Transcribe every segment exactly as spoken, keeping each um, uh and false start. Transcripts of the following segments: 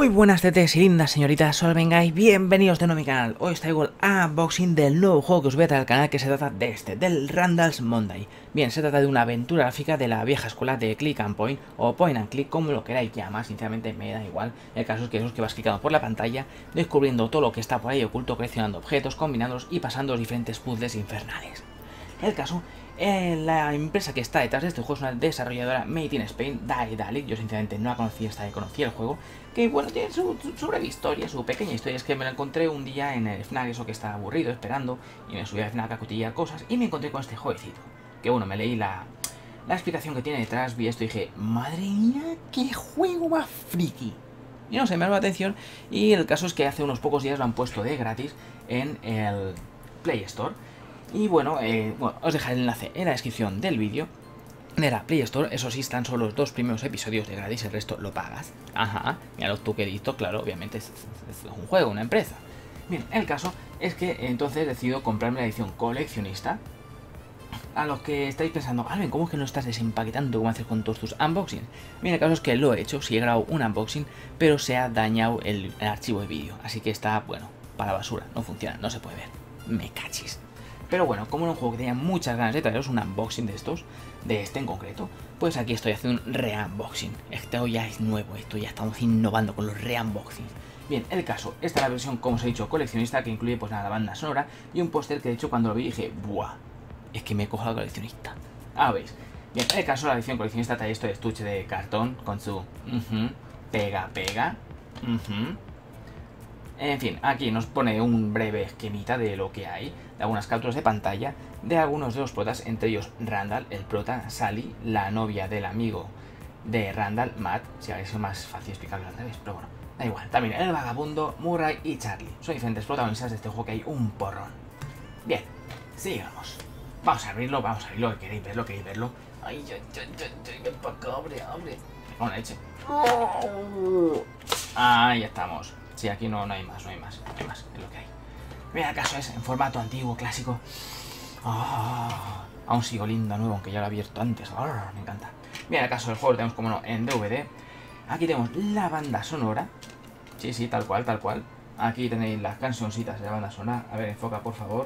Muy buenas tetes y lindas señoritas, solo vengáis, bienvenidos de nuevo a mi canal. Hoy os traigo el unboxing del nuevo juego que os voy a traer al canal, que se trata de este, del Randall's Monday. Bien, se trata de una aventura gráfica de la vieja escuela de Click and Point, o Point and Click, como lo queráis llamar, sinceramente me da igual. El caso es que eso que vas clicando por la pantalla, descubriendo todo lo que está por ahí oculto, coleccionando objetos, combinándolos y pasando los diferentes puzzles infernales. El caso, eh, la empresa que está detrás de este juego es una desarrolladora made in Spain, Daedalic. Yo sinceramente no la conocía hasta que conocí el juego, que bueno, tiene su, su, su breve historia, su pequeña historia. Es que me la encontré un día en el FNAC, eso que estaba aburrido, esperando, y me subí al FNAC a cotillar cosas, y me encontré con este jueguecito, que bueno, me leí la, la explicación que tiene detrás, vi esto y dije, madre mía, qué juego más friki. Y no sé, me llamó la atención, y el caso es que hace unos pocos días lo han puesto de gratis en el Play Store. Y bueno, eh, bueno, os dejaré el enlace en la descripción del vídeo de la Play Store. Eso sí, están solo los dos primeros episodios de gratis, el resto lo pagas. Ajá, mira tú que listo, claro, obviamente es, es, es un juego, una empresa. Bien, el caso es que entonces decido comprarme la edición coleccionista. A los que estáis pensando, Alvin, ¿cómo es que no estás desempaquetando como haces con todos tus unboxings? Bien, el caso es que lo he hecho, sí he grabado un unboxing, pero se ha dañado el, el archivo de vídeo. Así que está, bueno, para la basura, no funciona, no se puede ver. Me cachis. Pero bueno, como era un juego que tenía muchas ganas de traeros un unboxing de estos, de este en concreto, pues aquí estoy haciendo un re-unboxing. Esto ya es nuevo, esto ya estamos innovando con los re-unboxings. Bien, el caso, esta es la versión, como os he dicho, coleccionista, que incluye pues nada, la banda sonora y un póster que de hecho cuando lo vi dije, ¡buah! Es que me he cogido la coleccionista. Ah, veis. Bien, en el caso, la edición coleccionista trae esto de estuche de cartón con su uh -huh, pega, pega. Uh -huh. En fin, aquí nos pone un breve esquemita de lo que hay, de algunas capturas de pantalla de algunos de los protas, entre ellos Randall, el prota, Sally, la novia del amigo de Randall, Matt, si habéis sido más fácil explicarlo al revés, pero bueno, da igual. También el vagabundo, Murray y Charlie. Son diferentes protagonistas de este juego que hay un porrón. Bien, sigamos. Vamos a abrirlo, vamos a abrirlo, que queréis verlo, queréis verlo. Ay, ay, ay, ay, ven para acá, abre, abre. Con la leche. Ahí estamos. Sí, aquí no, no hay más, no hay más, no hay más, es lo que hay. Mira, el caso es en formato antiguo, clásico. Oh, aún sigo lindo, nuevo, aunque ya lo he abierto antes. Oh, me encanta. Mira, el caso del juego lo tenemos, como no, en D V D. Aquí tenemos la banda sonora. Sí, sí, tal cual, tal cual. Aquí tenéis las cancioncitas de la banda sonora. A ver, enfoca, por favor.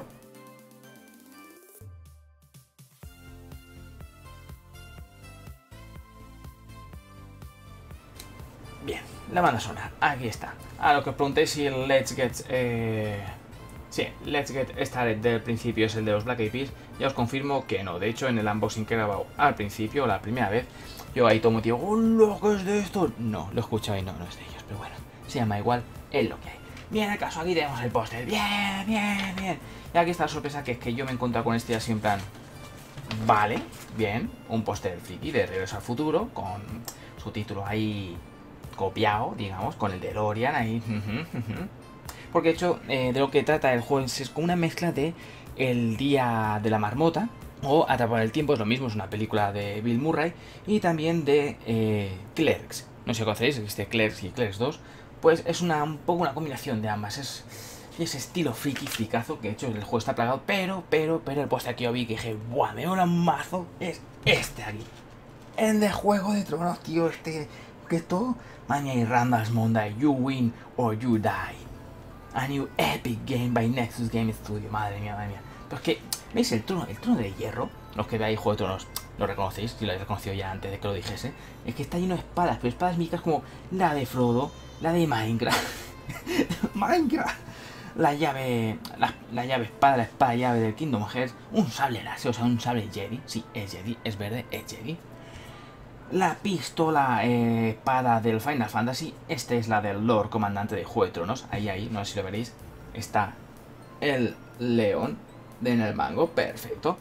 Bien, la banda sonora, aquí está. A lo que os preguntéis si el Let's Get... Eh... Sí, Let's Get Started del principio es el de los Black Eyed Peas. Ya os confirmo que no. De hecho, en el unboxing que he grabado al principio, la primera vez, yo ahí tomo, tío, ¡hola! ¿Qué es de esto? No, lo he escuchado y no, no es de ellos. Pero bueno, se llama igual, es lo que hay. Bien, acaso aquí tenemos el póster. Bien, bien, bien. Y aquí está la sorpresa, que es que yo me he encontrado con este así en plan... Vale, bien, un póster friki de Regreso al Futuro, con su título ahí... copiado, digamos, con el DeLorean ahí. Porque de hecho, eh, de lo que trata el juego es como una mezcla de El Día de la Marmota o Atrapar el Tiempo, es lo mismo, es una película de Bill Murray, y también de eh, Clerks. No sé si conocéis, existe Clerks y Clerks dos, pues es una, un poco una combinación de ambas. Es ese estilo friki, fricazo, que de hecho el juego está plagado, pero, pero, pero el póster que yo vi que dije, ¡buah! Me mola un mazo, es este aquí. El de Juego de Tronos, tío, este... que esto, Mania y Randall's Monday, you win or you die. A new epic game by Nexus Game Studio. Madre mía, madre mía. Pero es que, ¿veis el trono, el trono de hierro? Los que veáis Juego de Tronos, lo reconocéis, si lo habéis reconocido ya antes de que lo dijese. Es que está lleno de espadas, pero espadas míticas como la de Frodo, la de Minecraft. Minecraft. La llave, la, la llave espada, la espada llave del Kingdom Hearts. Un sable láser, o sea, un sable Jedi. Sí, es Jedi, es verde, es Jedi. La pistola eh, espada del Final Fantasy. Esta es la del Lord Comandante de Juego de Tronos. Ahí, ahí, no sé si lo veréis. Está el león en el mango. Perfecto.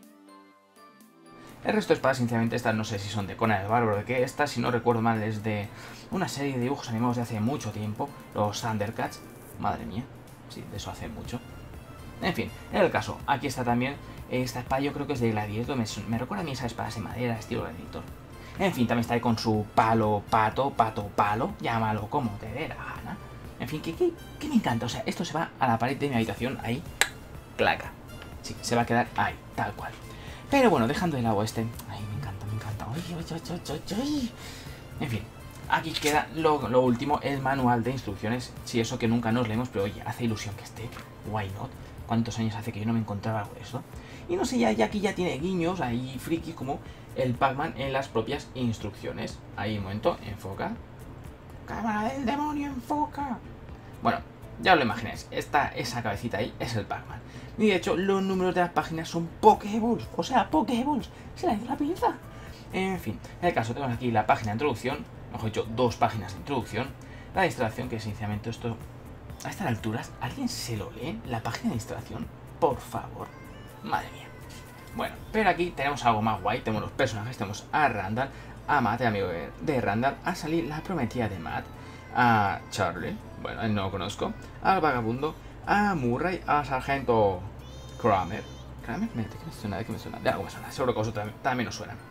El resto de espadas, sinceramente, estas no sé si son de Conan el Bárbaro, de qué. Esta, si no recuerdo mal, es de una serie de dibujos animados de hace mucho tiempo. Los Thundercats. Madre mía. Sí, de eso hace mucho. En fin, en el caso, aquí está también esta espada. Yo creo que es de Gladiator. Me, me recuerda a mí esas espadas de madera, estilo Gladiator. En fin, también está ahí con su palo, pato, pato, palo, llámalo como te dé la gana. En fin, que, que, que me encanta, o sea, esto se va a la pared de mi habitación, ahí, claca. Sí, se va a quedar ahí, tal cual. Pero bueno, dejando de lado este, ay, me encanta, me encanta. Ay, ay, ay, ay, ay. En fin, aquí queda lo, lo último, el manual de instrucciones. Si sí, eso que nunca nos leemos, pero oye, hace ilusión que esté. Why not? ¿Cuántos años hace que yo no me encontraba algo de eso? Y no sé, ya, ya aquí ya tiene guiños ahí friki como el Pac-Man en las propias instrucciones. Ahí, un momento, enfoca. ¡Cámara del demonio, enfoca! Bueno, ya lo imagináis, esta, esa cabecita ahí es el Pac-Man. Y de hecho, los números de las páginas son Pokéballs. O sea, Pokéballs. Se la hizo la pinza. En fin, en el caso tenemos aquí la página de introducción. Mejor dicho, dos páginas de introducción. La instalación, que sinceramente esto... A estas alturas, ¿alguien se lo lee? La página de instalación, por favor. Madre mía. Bueno, pero aquí tenemos algo más guay. Tenemos los personajes, tenemos a Randall, a Matt, el amigo de Randall, a Sally, la prometida de Matt, a Charlie, bueno, él no lo conozco, al vagabundo, a Murray, a Sargento Kramer. ¿Kramer? ¿De qué me suena? ¿De qué me suena? De algo me suena, seguro que eso también, también nos suena.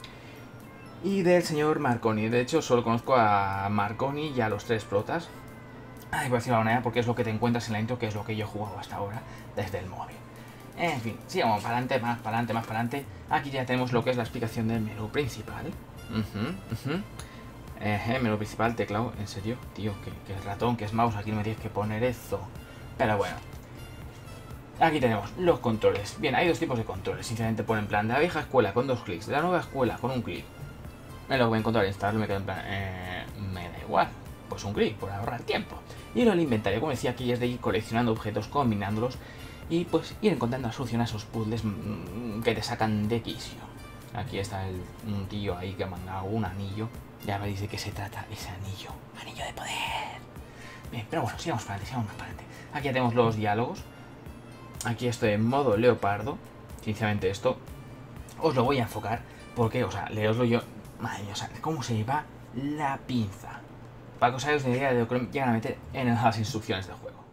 Y del señor Marconi. De hecho, solo conozco a Marconi y a los tres protas. Ay, voy a decir la manera porque es lo que te encuentras en la intro, que es lo que yo he jugado hasta ahora desde el móvil. En fin, sigamos para adelante, más para adelante, más para adelante. Aquí ya tenemos lo que es la explicación del menú principal. Uh -huh, uh -huh. Eh, menú principal, teclado, en serio, tío, que, que el ratón, que es mouse, aquí no me tienes que poner eso. Pero bueno. Aquí tenemos los controles. Bien, hay dos tipos de controles. Sinceramente pone en plan de la vieja escuela con dos clics, de la nueva escuela con un clic. Me lo voy a encontrar, instalarlo, me quedo en plan, eh, me da igual. Pues un clic, por ahorrar tiempo. Y lo del inventario, como decía, aquí es de ir coleccionando objetos, combinándolos y pues ir encontrando la solución a esos puzzles mmm, que te sacan de quicio. Aquí está el, un tío ahí que ha mandado un anillo. Ya me dice que se trata ese anillo. Anillo de poder. Bien, pero bueno, sigamos para adelante, sigamos más para adelante. Aquí ya tenemos los diálogos. Aquí estoy en modo leopardo. Sinceramente esto os lo voy a enfocar porque, o sea, leoslo yo. Madre mía, o sea, cómo se lleva la pinza. Para que os hagáis una idea de lo que llegan a meter en las instrucciones del juego.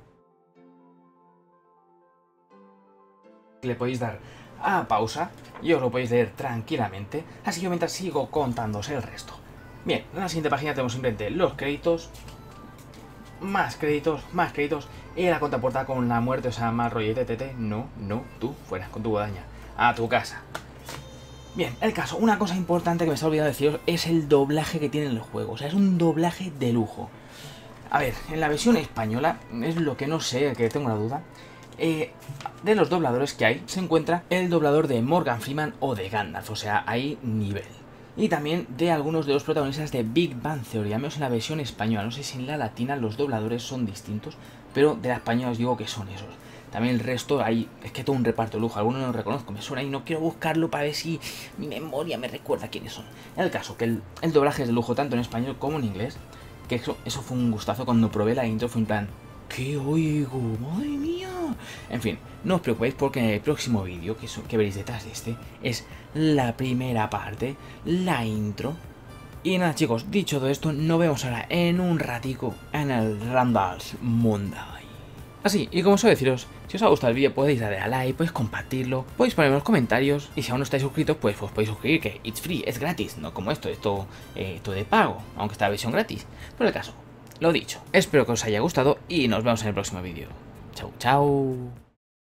Le podéis dar a pausa y os lo podéis leer tranquilamente. Así que mientras sigo contándoos el resto. Bien, en la siguiente página tenemos simplemente los créditos. Más créditos, más créditos. Y la contraportada con la muerte, o sea, más rollete, tete. No, no, tú, fuera con tu guadaña. A tu casa. Bien, el caso, una cosa importante que me está olvidando deciros es el doblaje que tiene el juego. O sea, es un doblaje de lujo. A ver, en la versión española, es lo que no sé, que tengo la duda. Eh, de los dobladores que hay, se encuentra el doblador de Morgan Freeman o de Gandalf. O sea, hay nivel. Y también de algunos de los protagonistas de Big Bang Theory, al menos en la versión española. No sé si en la latina los dobladores son distintos, pero de la española os digo que son esos. También el resto, hay, es que todo un reparto de lujo, algunos no los reconozco, me suena y no quiero buscarlo para ver si mi memoria me recuerda quiénes son. En el caso, que el, el doblaje es de lujo tanto en español como en inglés, que eso, eso fue un gustazo cuando probé la intro, fue en plan, ¿qué oigo? ¡Madre mía! En fin, no os preocupéis porque en el próximo vídeo que, que veréis detrás de este, es la primera parte, la intro. Y nada chicos, dicho todo esto, nos vemos ahora en un ratico en el Randall's Monday. Así, y como suelo deciros, si os ha gustado el vídeo podéis darle a like, podéis compartirlo, podéis ponerme en los comentarios, y si aún no estáis suscritos, pues os podéis suscribir, que it's free, es gratis, no como esto, esto, eh, esto de pago, aunque está la versión gratis. Por el caso, lo dicho, espero que os haya gustado y nos vemos en el próximo vídeo. Chau, chau.